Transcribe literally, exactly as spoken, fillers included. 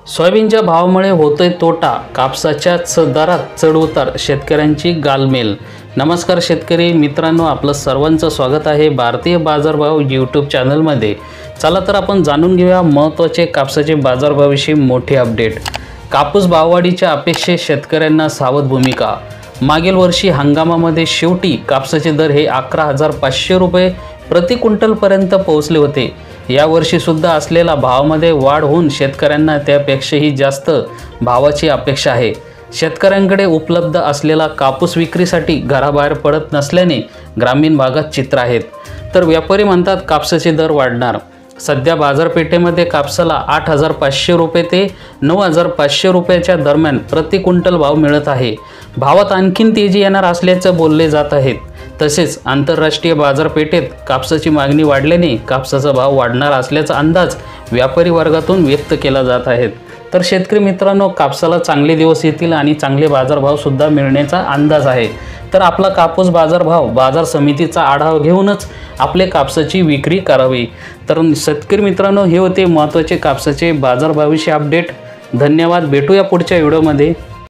सोयाबीनच्या भावामुळे होतोय तोटा, कापसाच्या दरात चढउतार, शेतकऱ्यांची गालमेल। नमस्कार शेतकरी मित्रांनो, आपलं सर्वांचं स्वागत आहे भारतीय बाजारभाव यूट्यूब चॅनलमध्ये। चला तर आपण जाणून घेऊया महत्त्वाचे कापसाचे बाजारभावाविषयी मोठे अपडेट। कापूस भाववाढीच्या अपेक्षेत शेतकऱ्यांना सावध भूमिका। मागील वर्षी हंगामामध्ये शेवटी कापसाचे दर हे अकरा हजार पाचशे रुपये प्रति क्विंटलपर्यंत पोहोचले होते। यावर्षी सुद्धा असलेला भावामध्ये वाढ होऊन शेतकऱ्यांना त्यापेक्षाही जास्त भावाची अपेक्षा आहे। शेतकऱ्यांकडे उपलब्ध असलेला कापूस विक्रीसाठी घराबाहेर पडत नसल्याने ग्रामीण भागात चित्र आहेत। तर व्यापारी म्हणतात कापसाचे दर वाढणार। सध्या बाजारपेठेमध्ये कापसाला आठ हजार पाचशे रुपये ते नऊ हजार पाचशे रुपयाच्या दरम्यान प्रति क्विंटल भाव मिळत आहे। भावात आणखीन तेजी येणार असल्याचं बोलले जात आहे। तसेच आंतरराष्ट्रीय बाजारपेठेत कापसाची मागणी वाढल्याने कापसाचा भाव वाढणार असल्याचा अंदाज व्यापारी वर्गातून व्यक्त केला जात आहे। तर शेतकरी मित्रांनो, कापसाला चांगले दिवस येतील आणि चांगले बाजारभाव सुद्धा मिळण्याचा अंदाज आहे। तर आपला कापूस बाजारभाव बाजार समितीचा आढावा घेऊनच आपले कापसाची विक्री करावी। तर शेतकरी मित्रांनो, हे होते महत्त्वाचे कापसाचे बाजारभावाविषयी अपडेट। धन्यवाद, भेटूया पुढच्या व्हिडिओमध्ये।